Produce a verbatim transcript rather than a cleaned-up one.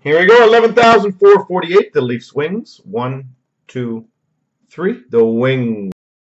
Here we go, eleven thousand four hundred forty-eight. The Leafs wings. One, two, three. The wings.